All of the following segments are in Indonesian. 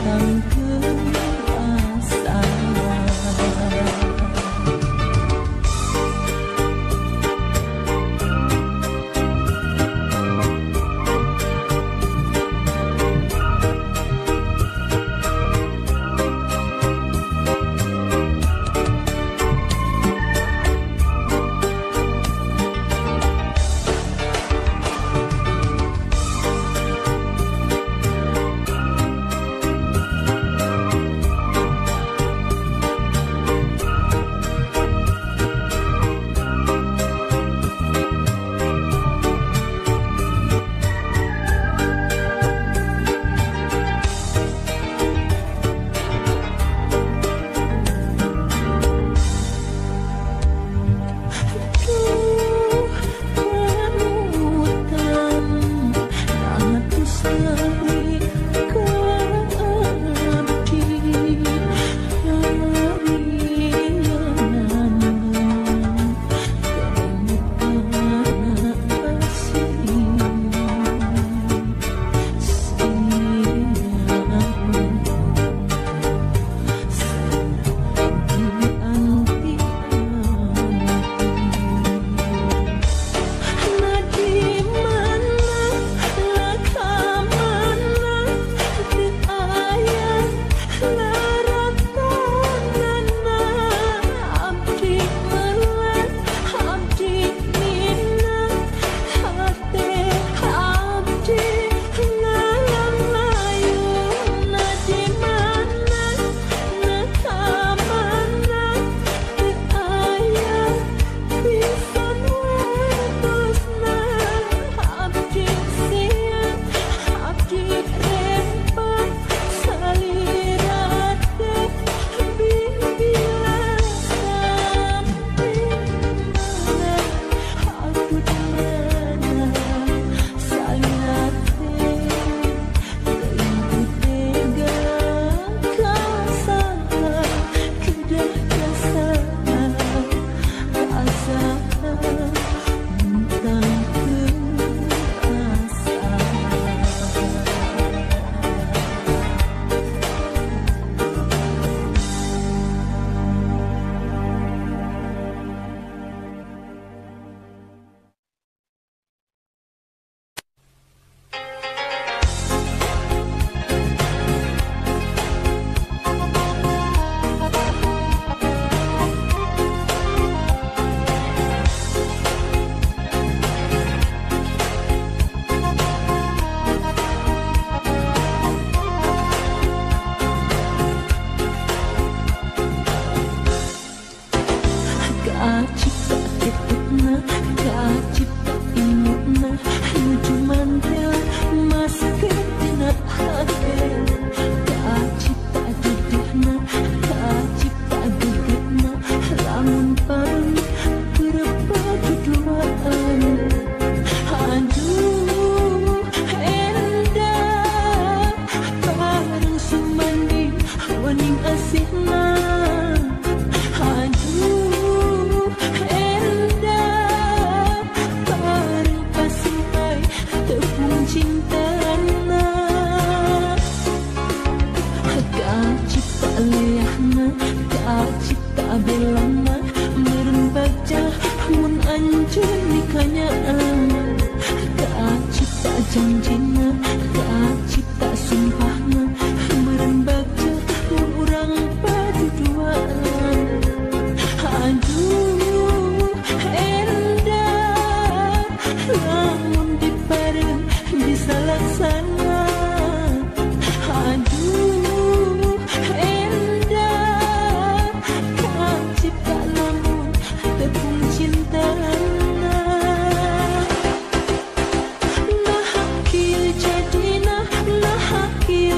Nah hakil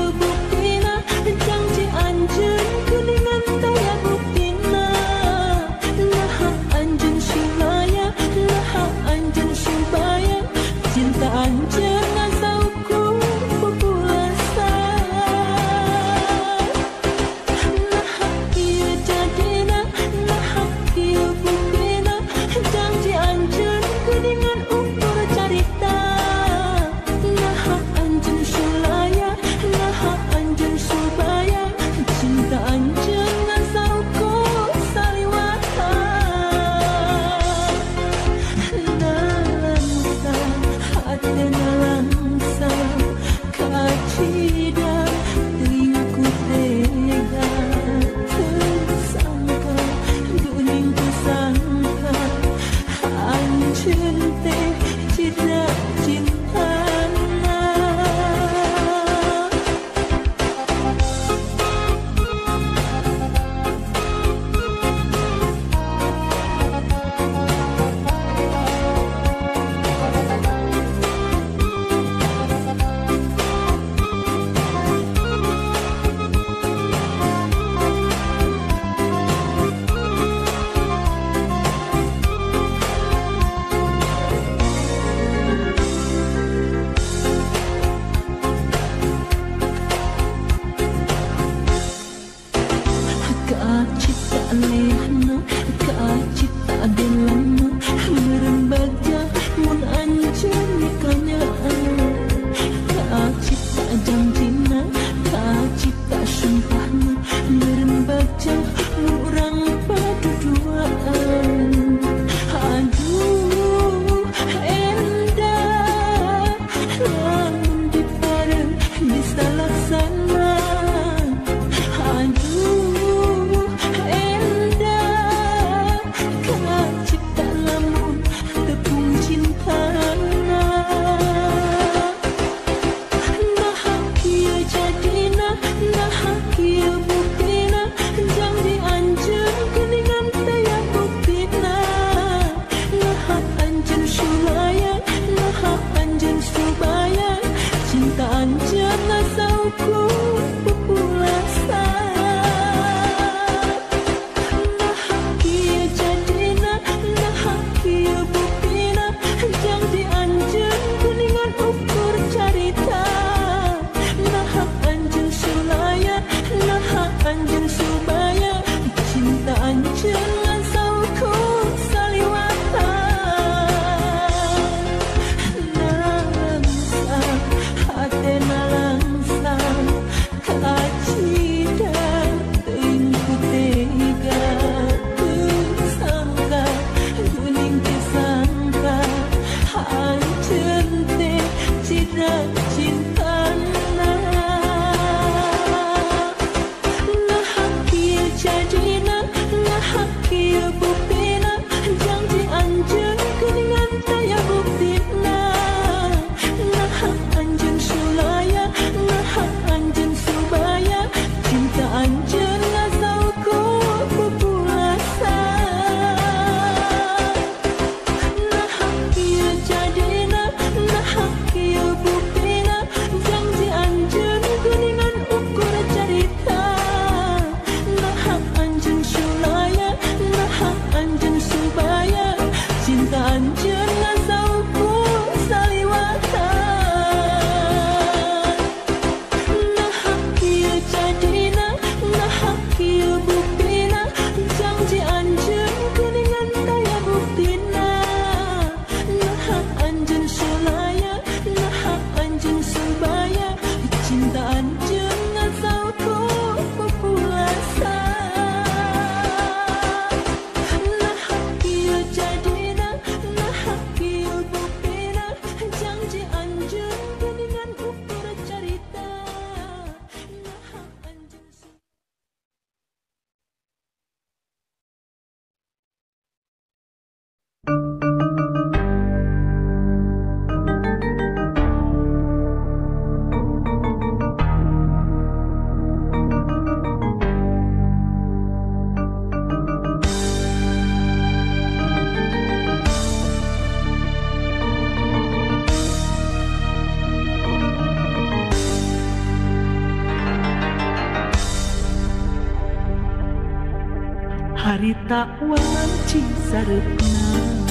harita wanci sareupna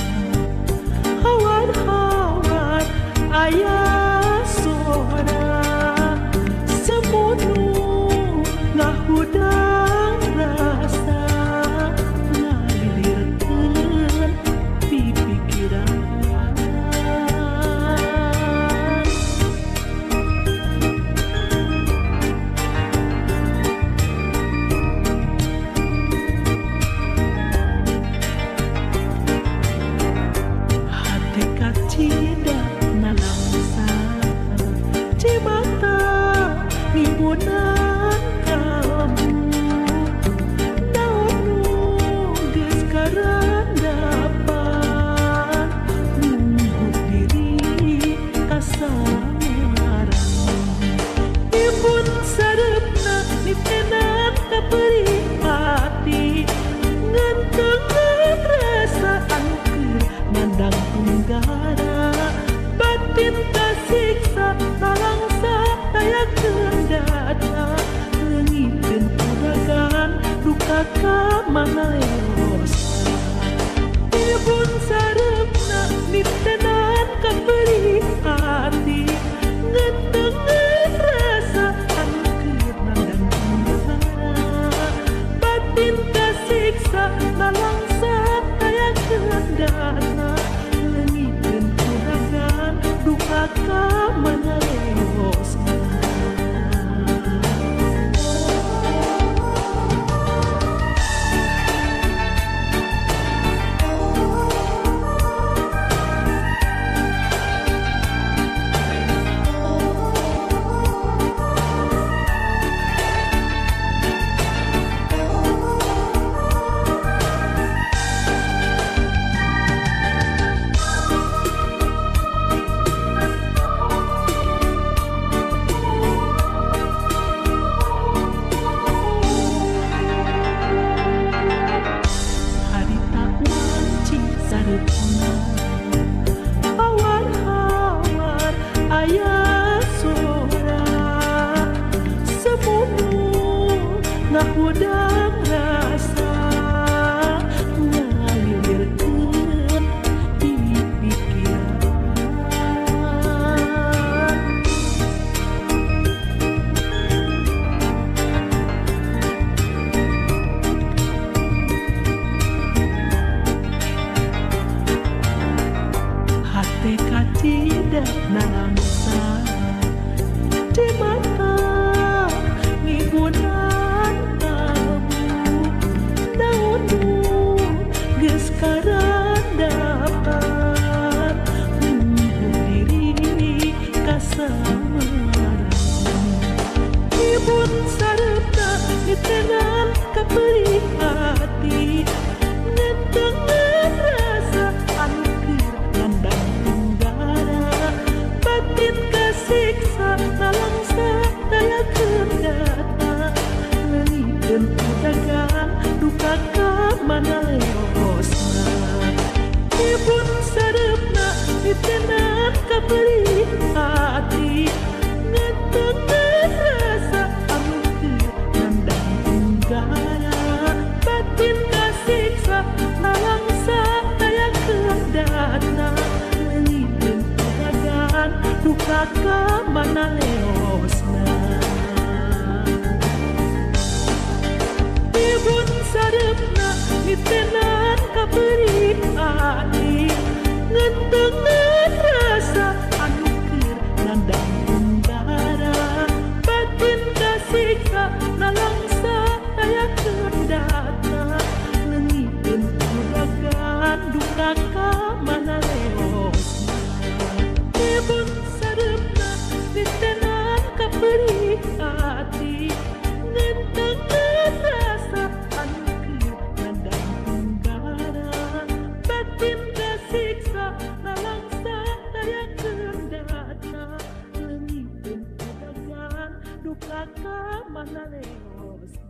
hawan-hawan aya suara semunu ngahudang rasa ngalilirkeun pipikiran hati kacida nalangsa ribunan kamu naon geus karandapan nunggu diri kasamarang dipun sareupna nitenan kapeuring hati ngantengan rasa angker mandang tunggara batin kasiksa talangsa daya kendata leungiteun uragan duka ka mana leosa dipun sareupna nitenan kapeuring hati ngantengan rasa angker mandang tunggara batin kasiksa talangsa daya kendata leungiteun uragan duka ka mana leosa harita wanci sareupna hawar-hawar aya sora semunuh ngahudang rasa ngalirkeun di pikiran hati katidak nalangsa di mata ngigunan kamu naon geus karandapan nunggu diri kasamarang dipun sareupna nitenan kapeuring hati ngantengan rasa angker mandang tunggara batin kasiksa talangsa daya kendata leungiteun uragan duka ka mana leosa dipun sareupna nitenan kapeuring hati ngantengan rasa angker mandang tunggara batin kasiksa talangsa daya kendata leungiteun uragan duka ka mana leosna dipun sareupna nitenan kapeuring hati ngantengan rasa angker mandang tunggara batin kasiksa talangsa daya kendata leungiteun uragan duka ka mana leosna dipun sareupna nitenan kapeuring hati ngantengan rasa angker mandang tunggara batin kasiksa talangsa daya kendata leungiteun uragan duka ka mana leosna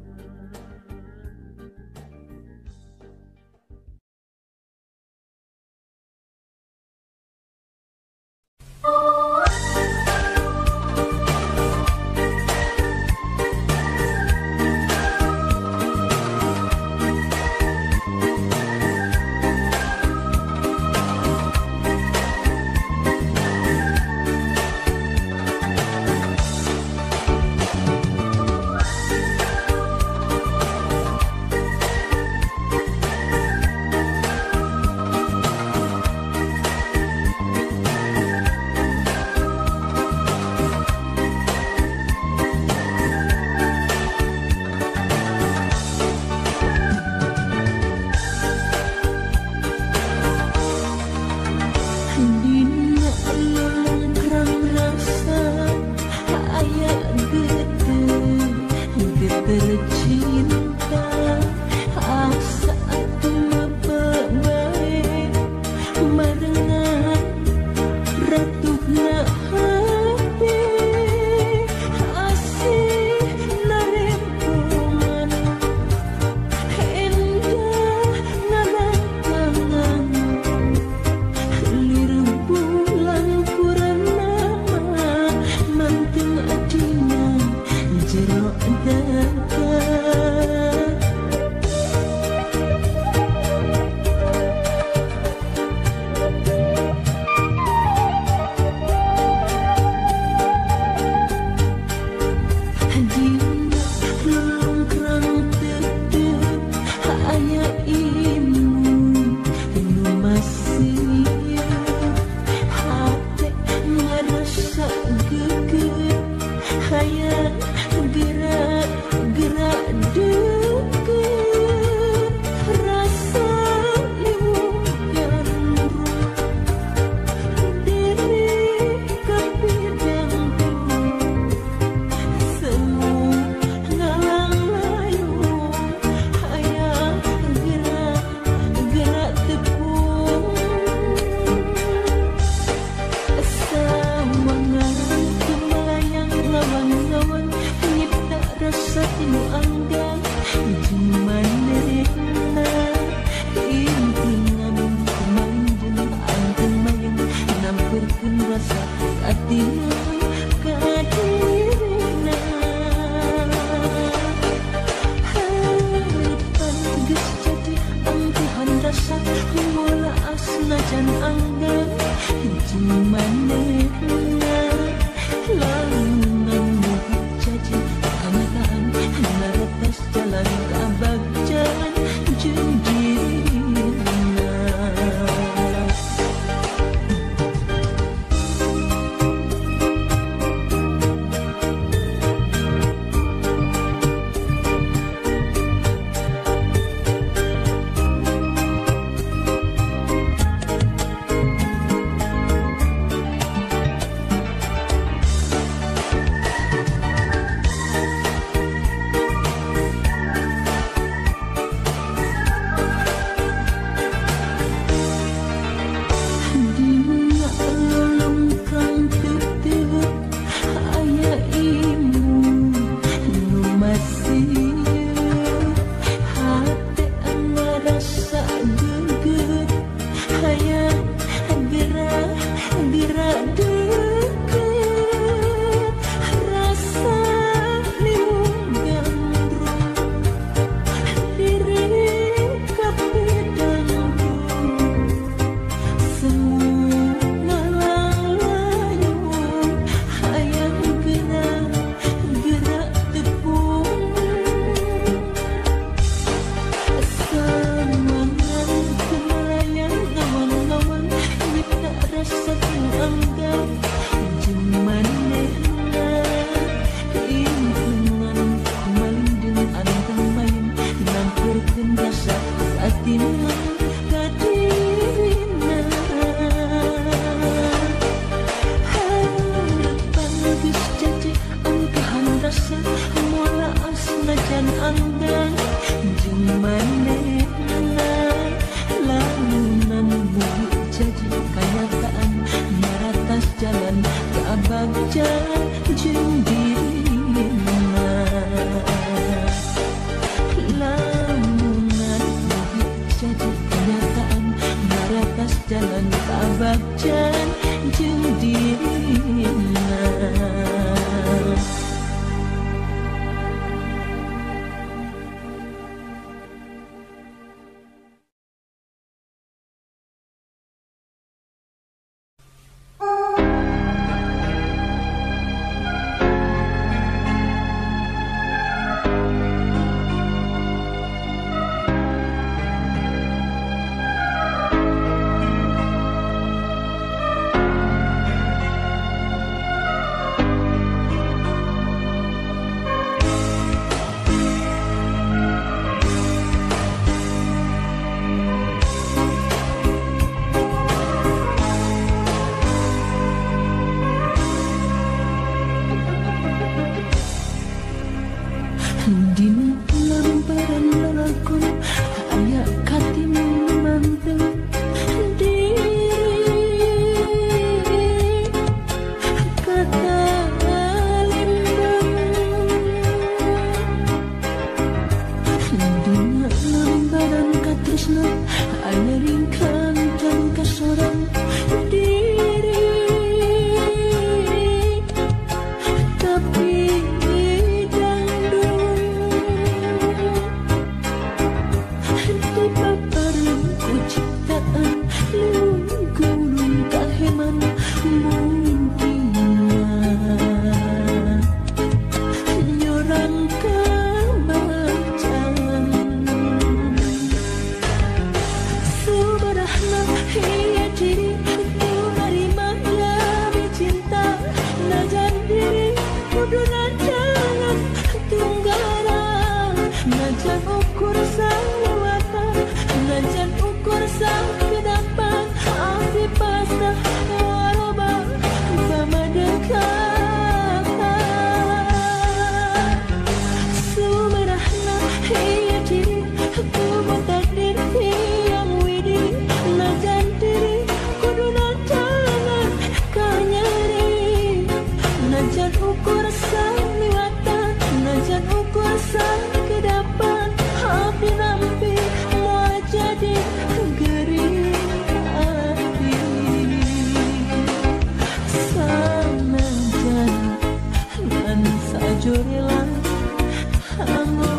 sajorelan anu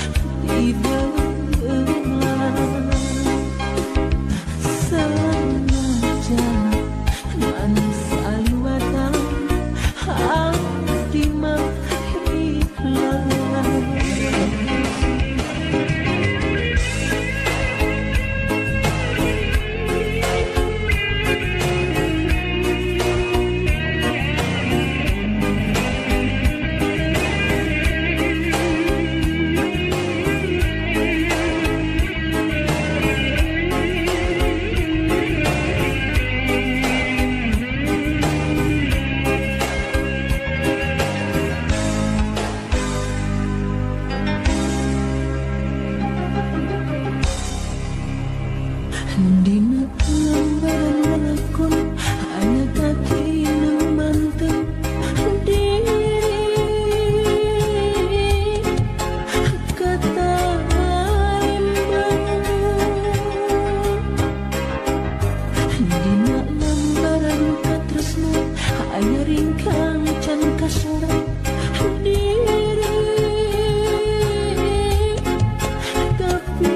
dibelah sanajan manis aliwatan abdi mah hilang. Dina lembaran lakon hanya kaki nang mantep diri kata limbang. Dina lembaran katresna hanya ringkang can kasora diri tapi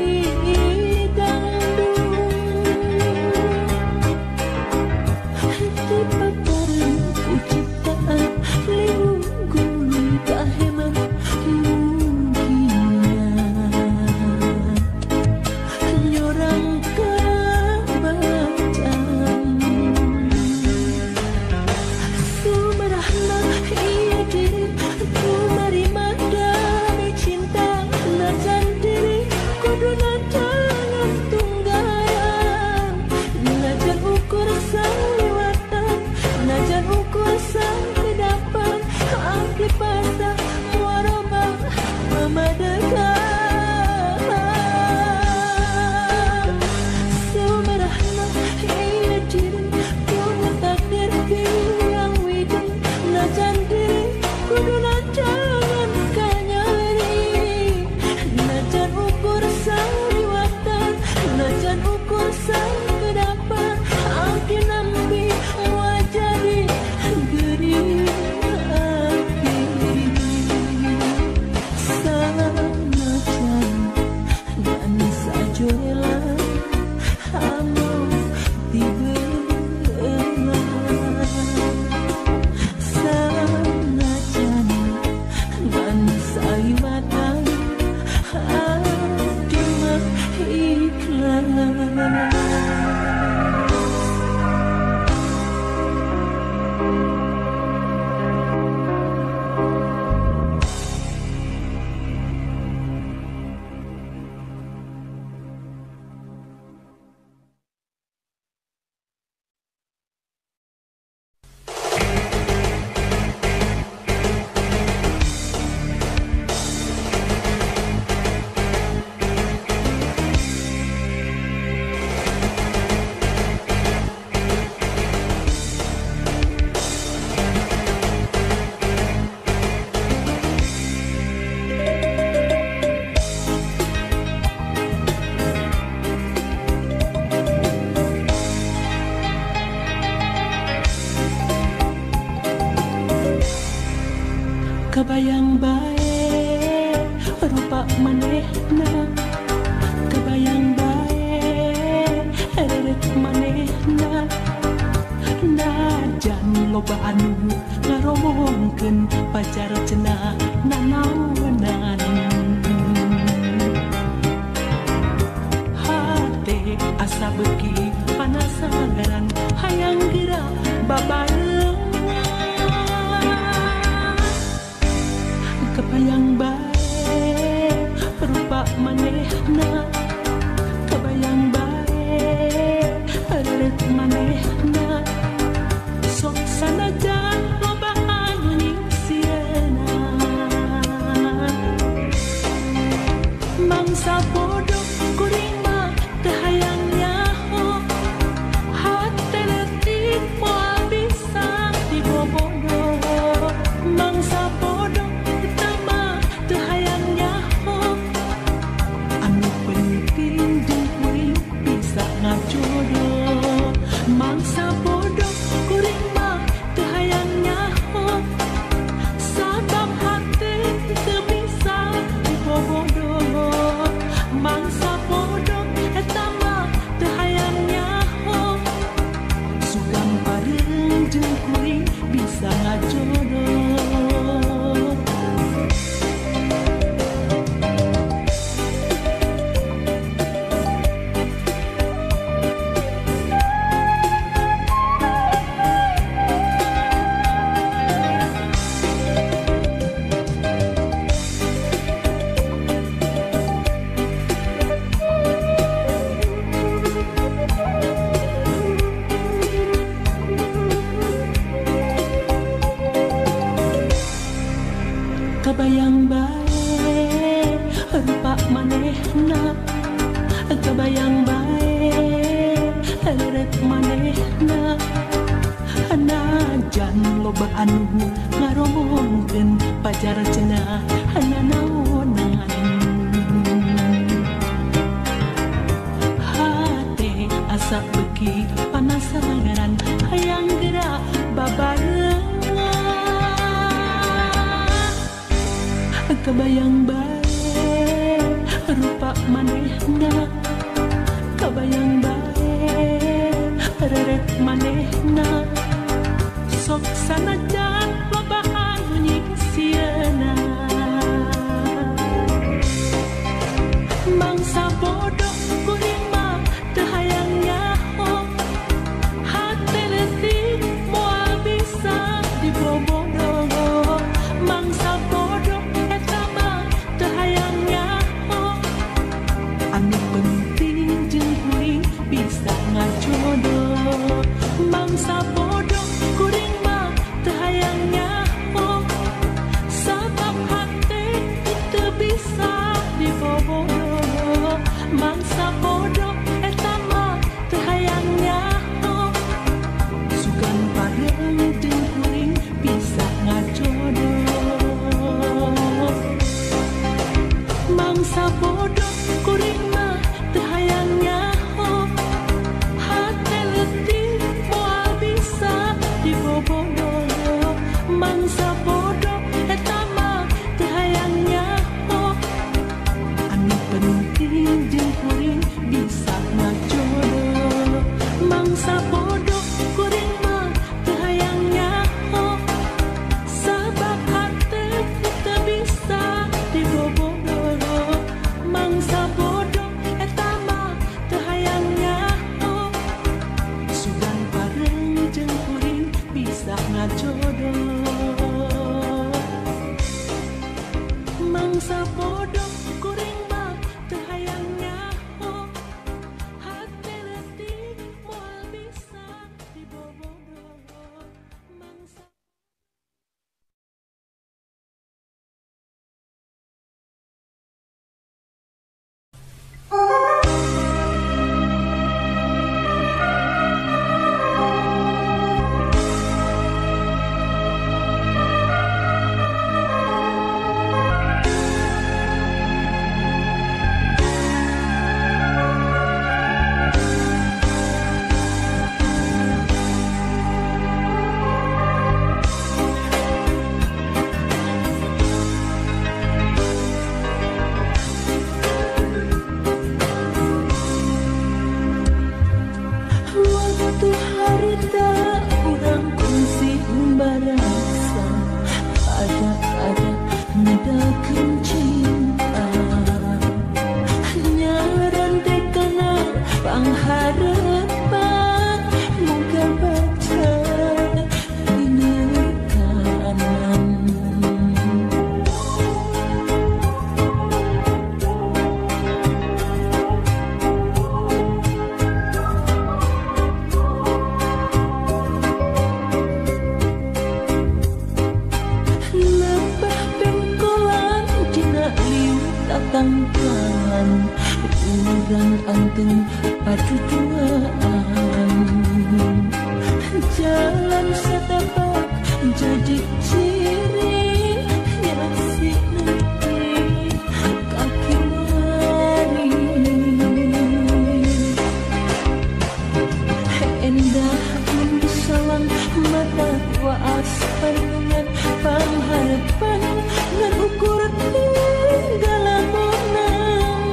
kebayang bae rupa manehna, kebayang bae eret manehna, najan loba anu ngaromongkeun pacar cenah nanaonan. Hate asa beuki panasaran hayang geura babareung. Kebayang bae rupa manehna, kebayang bae eret manehna, sok sanajan loba anu nyingsireuna. Mangsa bodoh kuring mah teu hayang nyaho, hate leutik moal bisa dibobodo. Mangsa bodoh jodoh, mangsa bodoh kuring mah teu hayang nyaho, sabab hate Kebayang bae rupa manehna, kebayang bae eret manehna. Najan loba anu ngaromongkeun pajar cenah naonan. Hate asa beki panasaran hayang geura babarengan. Kebayang bae rupa manehna, kebayang bae reret manehna. Sok sanajan loba anu nyisieuna, mangsa bodoh kuring mah teu hayang nyaho. Hate leutik moal bisa dibobodoh, mangsa bodoh eta mah teu hayang nyaho. Anu penting jeung kuring bisa ngajodoh, mangsa bodoh kuring mah teu hayang nyaho. Sabab hate teu bisa dibobodoh, mangsa bodoh eta mah teu hayang nyaho. Sugan pareng jeung kuring bisa ngajodoh, mangsa bodoh kuring mah teu hayang nyaho. Hate leutik moal bisa dibobodoh, mangsa bodoh eta mah teu hayang nyaho. Anu penting jeung kuring bisa ngajodoh, mangsa bodoh kuring mah teu hayang nyaho. Sabab hate teu bisa dibobodoh, mangsa bodoh eta mah teu hayang nyaho. Sugan bareng jeung kuring bisa ngajodoh, mangsa bodoh kuring mah teu hayang nyaho. Hate leutik moal bisa dibobodoh, mangsa waktu harita urang kongsi barasa. Ada ngedakeun cinta, nyaran teh kana pangharepan. Muga baca dina kanan. Lebah bengkolan dina liu tatangkalan, urang anteng paduduaan. Jalan setapak jadi ciri nyasi nanti kaki mari. Endah pun disawang mata waas pandangan pangharapan ngan ukur galamonan.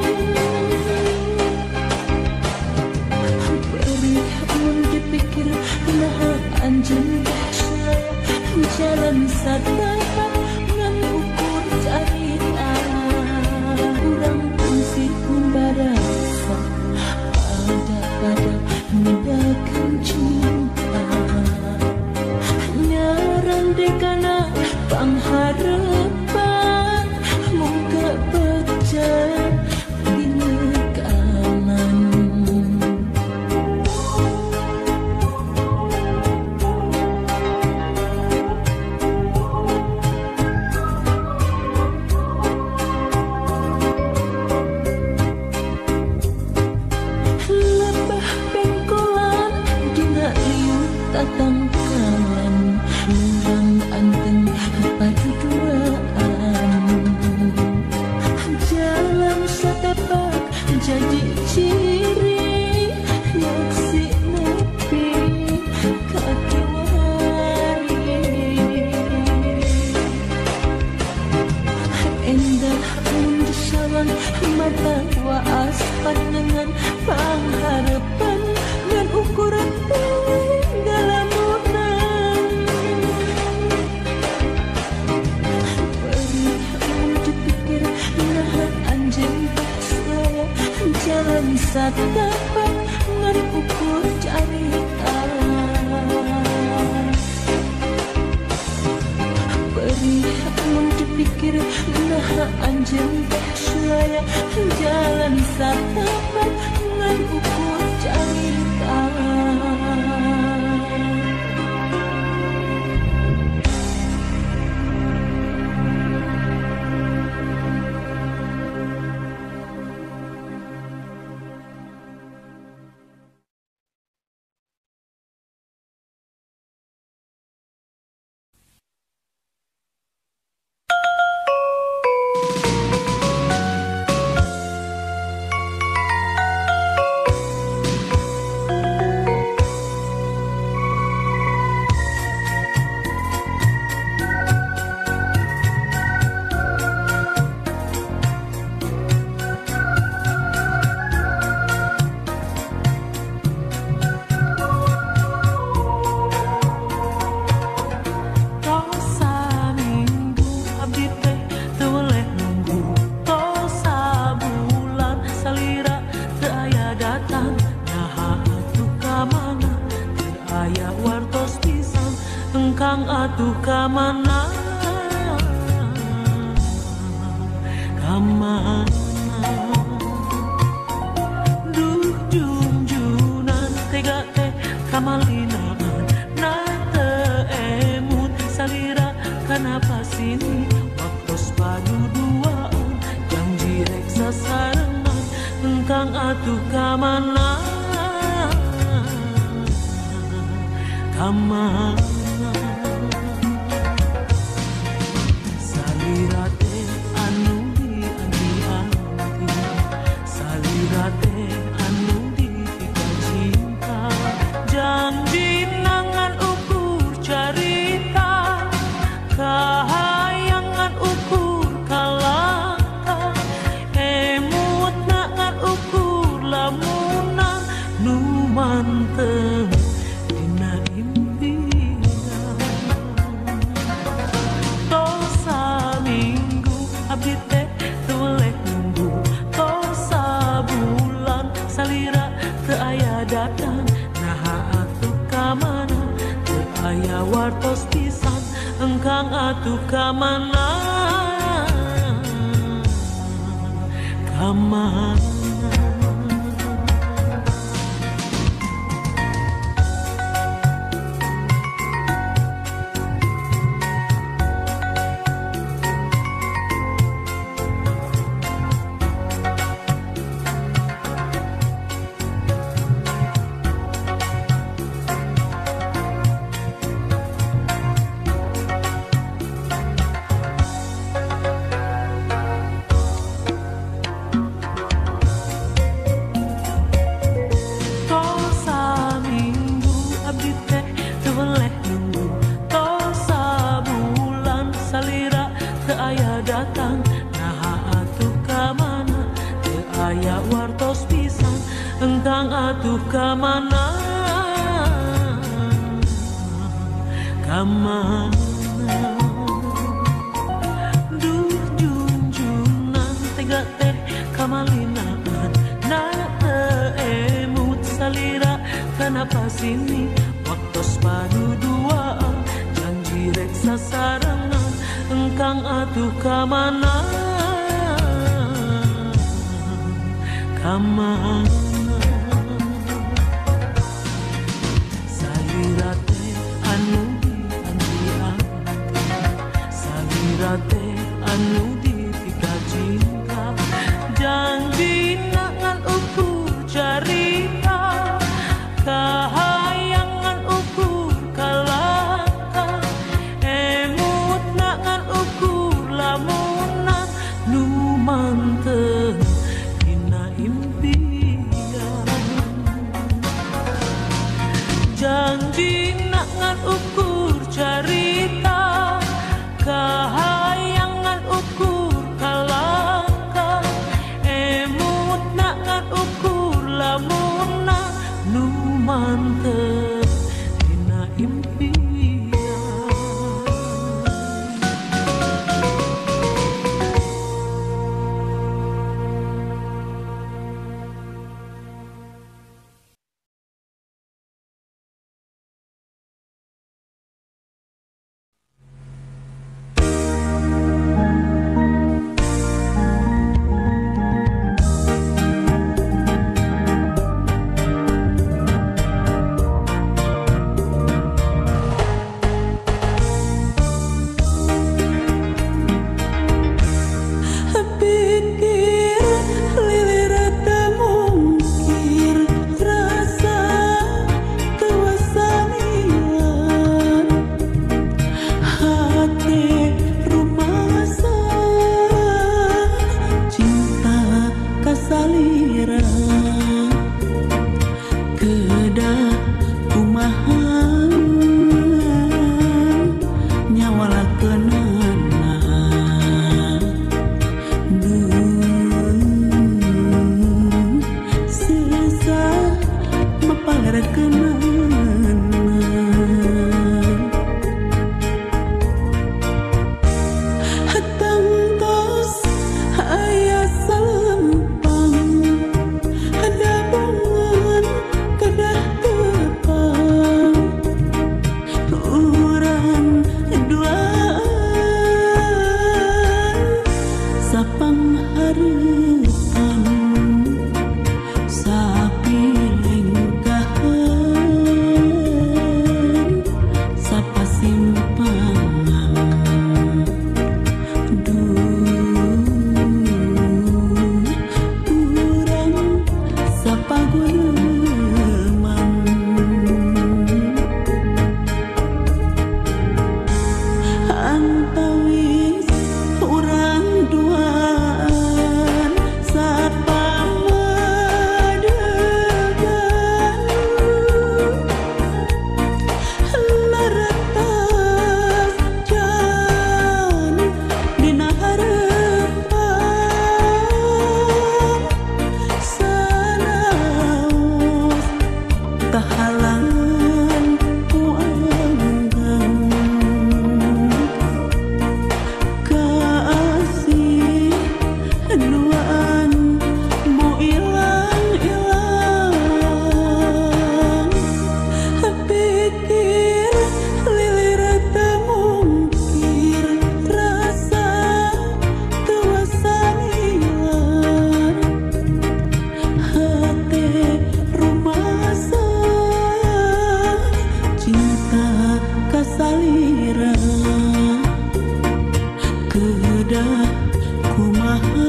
Perih mun dipikir nah anjeun jalan sad mata waas pandangan pangharapan dan ukuran galamunan perih untuk pikir nah anjing saya jalan satapak ngan ukur carita perih untuk pikir nah anjing saya jalan satapak ngan ukur carita atuh kamana kamana duh junjunan tega teh kamalinaan nate emut salira kanapa sini waktu padu duaan janji rek sasarengan engkang atuh kamana kamana wartos pisan engkang atuh kamana kamana atuh kamana kamana duh junjunan tega teh kamalinaan nate emut salira kanapa sini waktu padu duaan janji rek sasarengan engkang atuh kamana kamana salirate anu dipika cinta janji ngan ukur carita kahayangan ukur kalaka emut ngan ukur lamunan nu manteng dina impian janji ngan ukur carita kahayangan ukur kumaha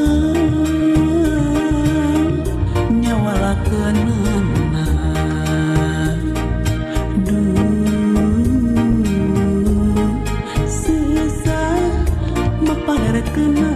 nyawalakeunna susah maparekeunna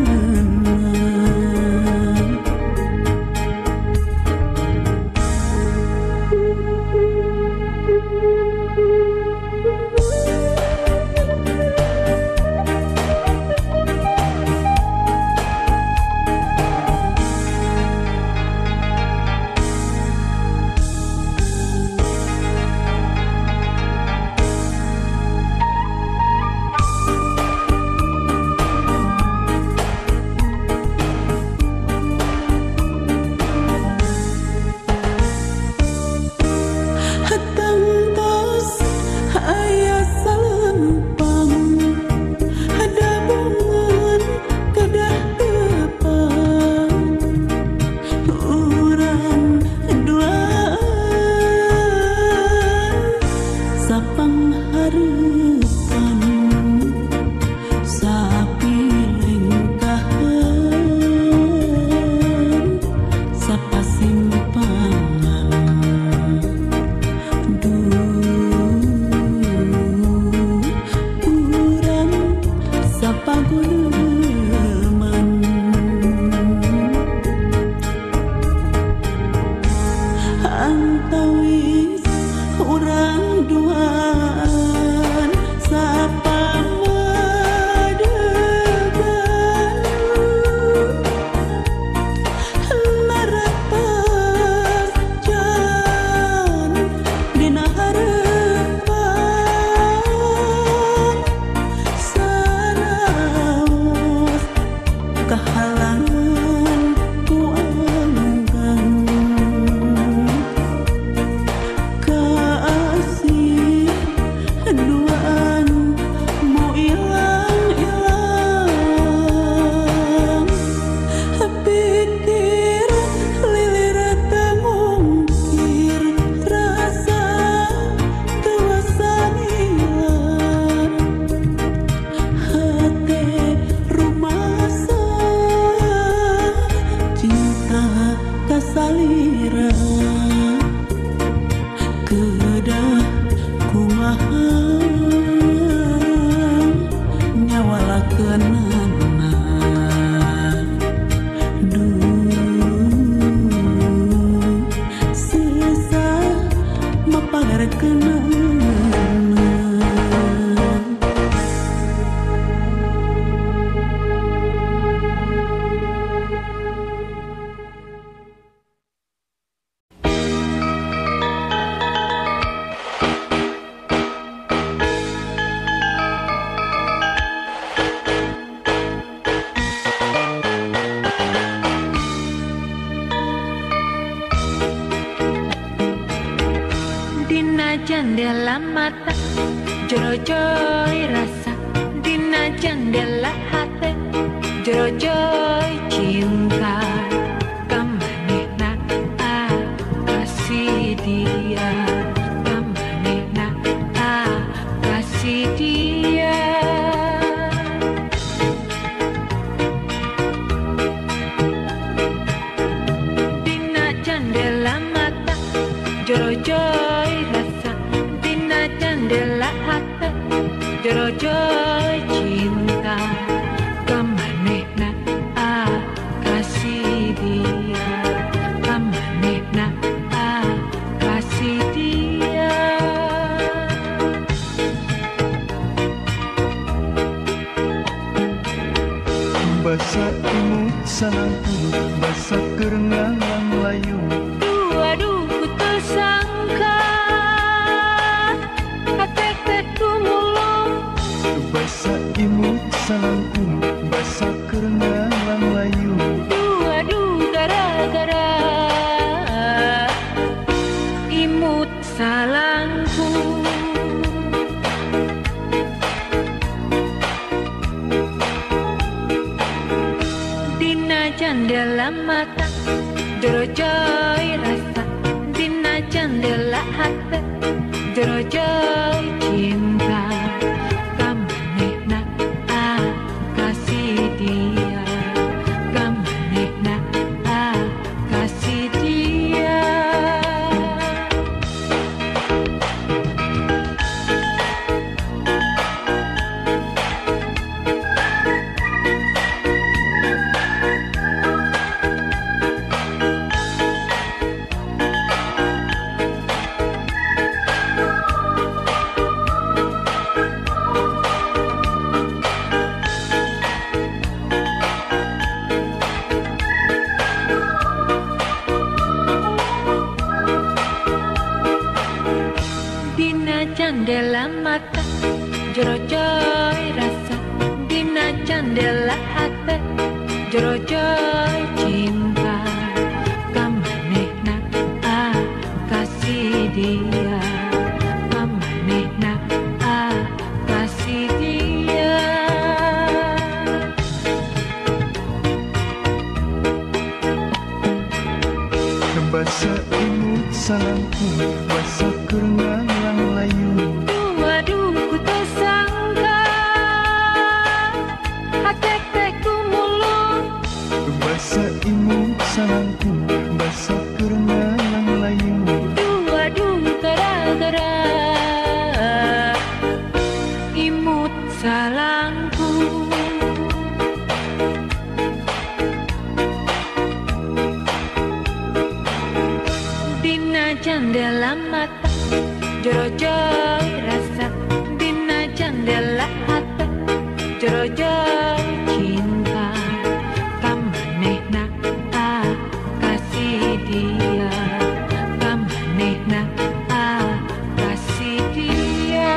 antawis urang duaan sapamadegan narapas jan dina harepan saraos kahalangan ku anggang kasih duaan mau ilang-ilang pikir lilir mungkir rasa tuasan ilang hati rumasa cinta kasalira kedah kumaha nyawalakeunna susah maparekeunna dina jendela mata jero-joy rasa dina jendela hati jero-joy cinta kamanehna kasih dia kamanehna kasih dia dina jendela mata jero-joy jendela hati jero-joy cinta kamanehna kasih dia kamanehna kasih dia basa imut salangku basa kerengalang layu aduh ku tersangka basa imut salangku basa kerengalang layu aduh gara-gara imut salangku dina jendela mata jero-joy rasa dina jendela hati jero-joy cinta kamanehna kasih dia Jero-joy rasa dina candela hate, jero-joy cinta kamanehna kasih dia, kamanehna kasih dia. Basa imut salangku basa kerengalang layu. Waduh ku tersangka hati ku mulut. Basa imut salangku basa kerengalang layu. Waduh gara-gara imut salangku. Dina jandela mata, jero-joy rasa dina jandela hati, jero-joy cinta kamanehna kasih dia, kamanehna kasih dia.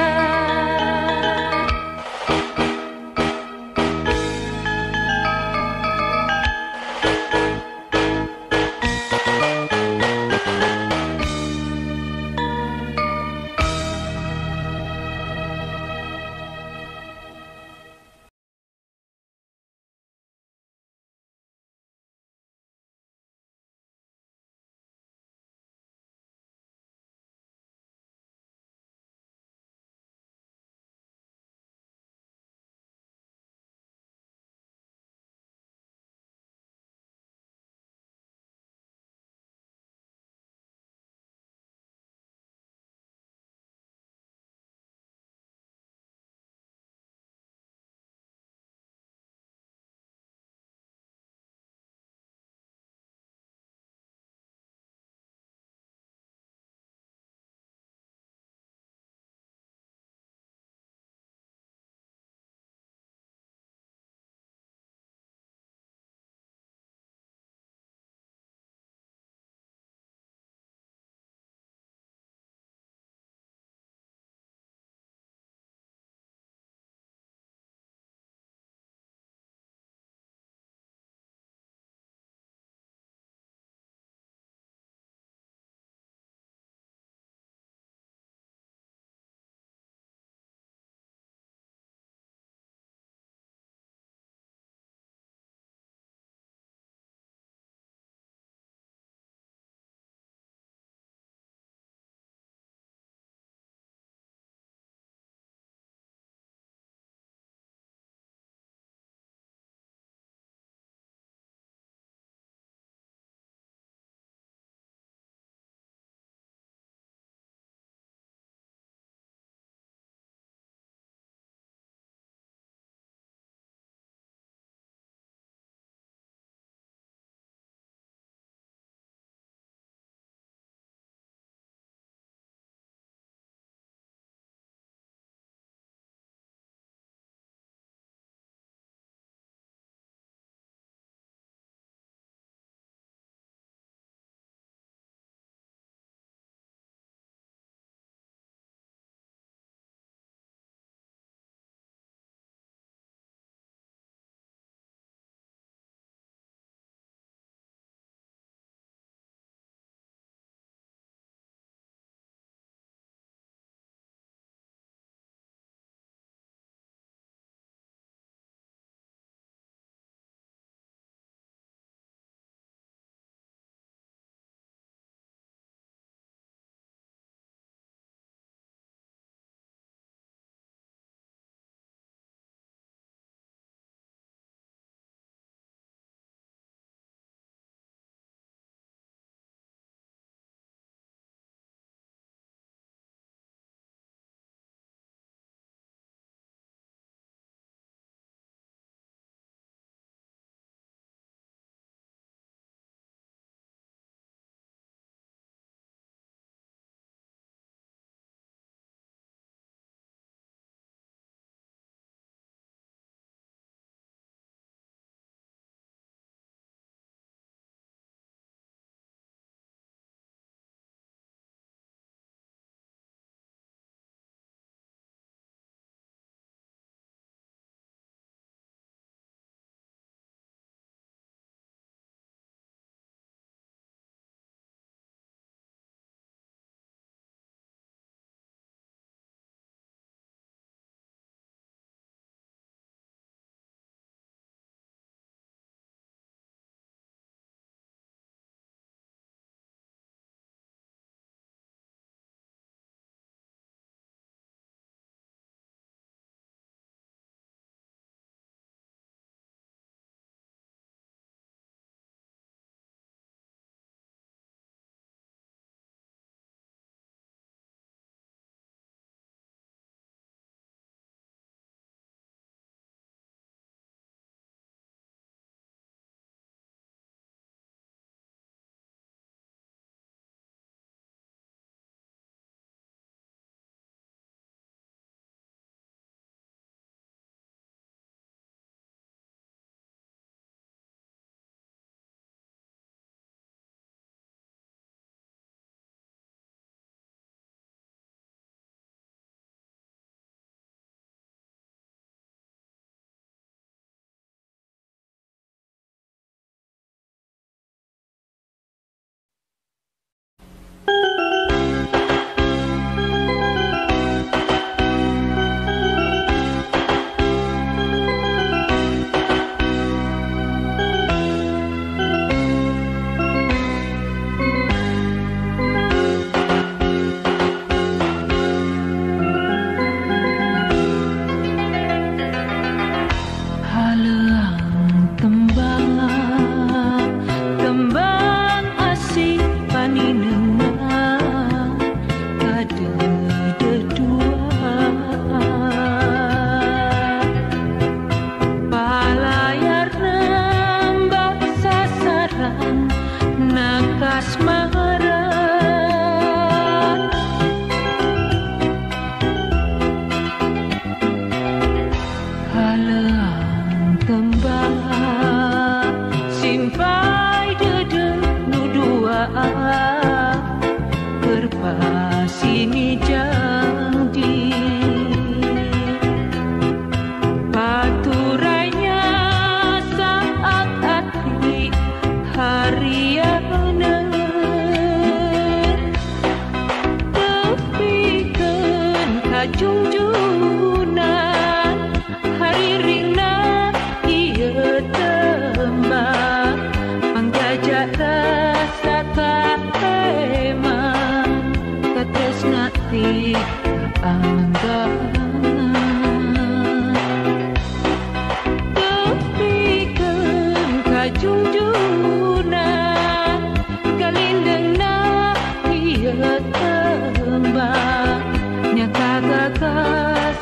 kajungjuna kalindengna ieu tembang nya kagagas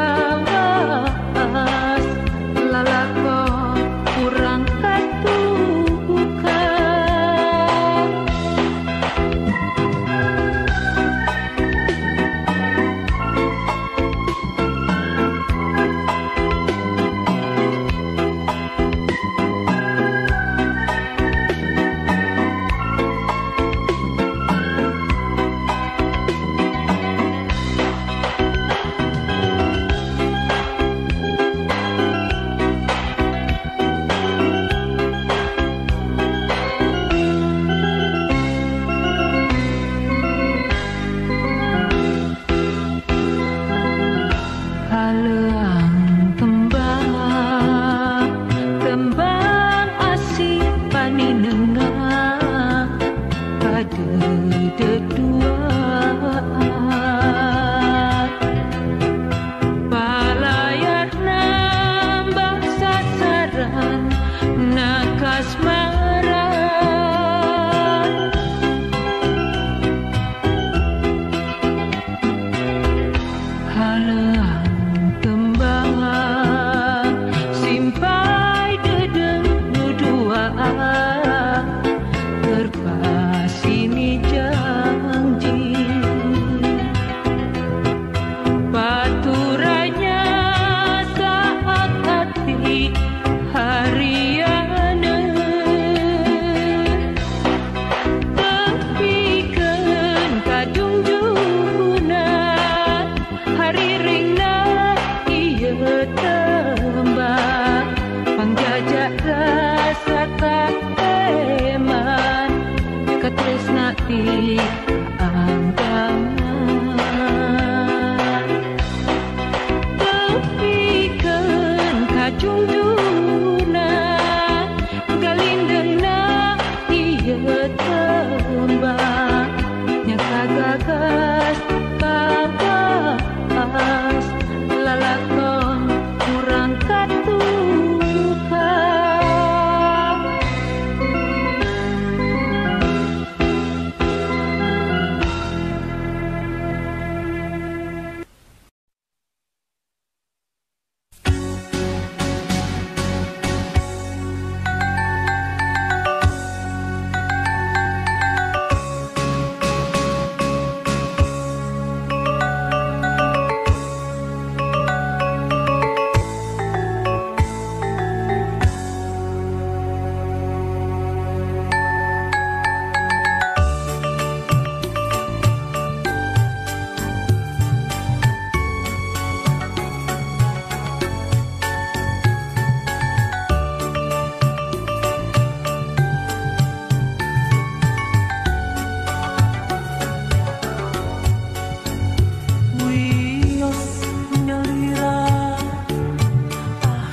kawas lalakon kurang katukan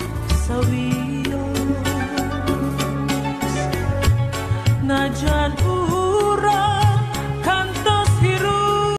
Najan